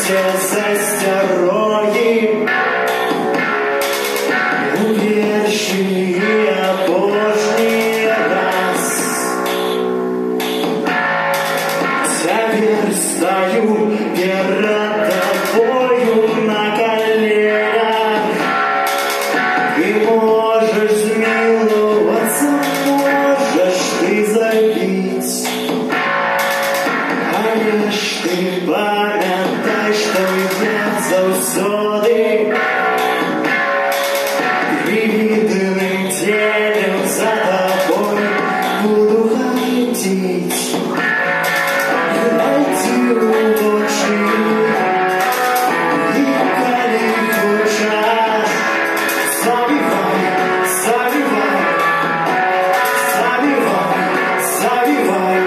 все застероги, умершие обожний раз. Заверстаю перед тобою на коленях, и можешь смиловаться, можешь ты забить. А лишь ты памятай, что я заўсёды привидным тенем за тобой буду ходить. Глядзі ў вочы, і калі хочаш, забівай, забівай, забівай, забівай.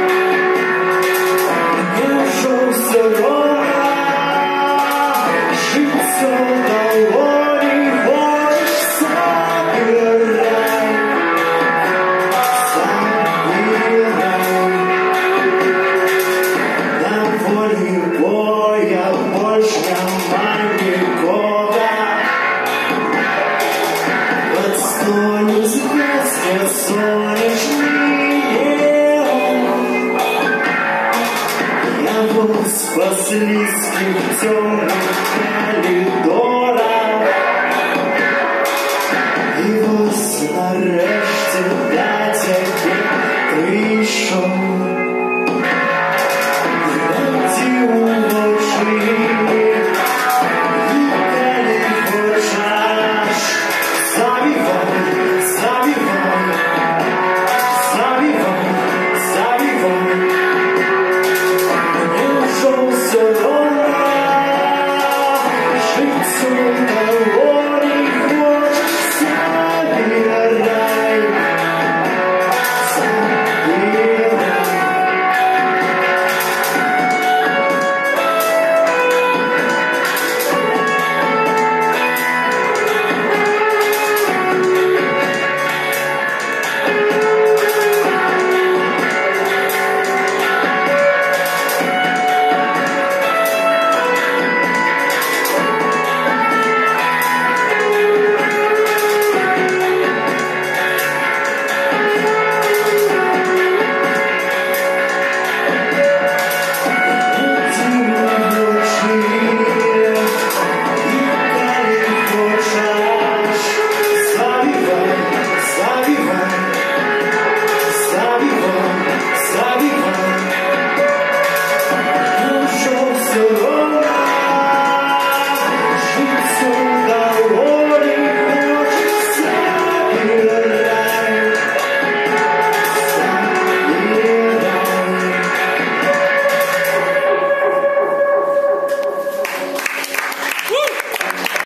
Мне ўжо ўсё роўна, жыццё дало не хочаш, забірай, забірай. На полі боя больш няма нікога, пад столю звезды сонечные. Я волз по слизким темным коридорам, і вось нарешті до тебе прийшов.